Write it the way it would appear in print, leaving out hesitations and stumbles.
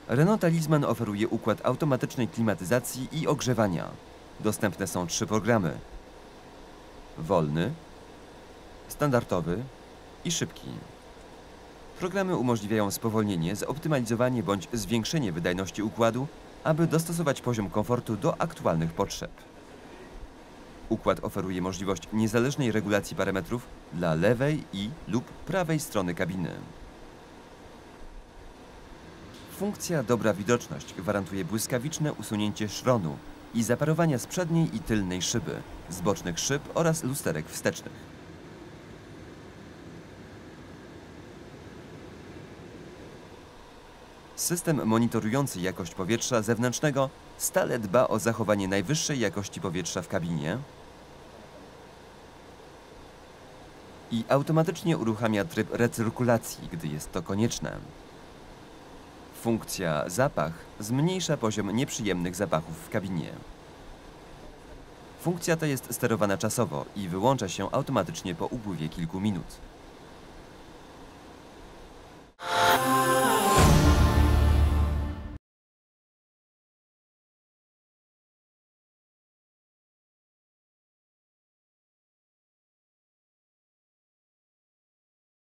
Renault Talisman oferuje układ automatycznej klimatyzacji i ogrzewania. Dostępne są 3 programy: wolny, standardowy i szybki. Programy umożliwiają spowolnienie, zoptymalizowanie bądź zwiększenie wydajności układu, aby dostosować poziom komfortu do aktualnych potrzeb. Układ oferuje możliwość niezależnej regulacji parametrów dla lewej lub prawej strony kabiny. Funkcja dobra widoczność gwarantuje błyskawiczne usunięcie szronu i zaparowania z przedniej i tylnej szyby, z bocznych szyb oraz lusterek wstecznych. System monitorujący jakość powietrza zewnętrznego stale dba o zachowanie najwyższej jakości powietrza w kabinie i automatycznie uruchamia tryb recyrkulacji, gdy jest to konieczne. Funkcja zapach zmniejsza poziom nieprzyjemnych zapachów w kabinie. Funkcja ta jest sterowana czasowo i wyłącza się automatycznie po upływie kilku minut.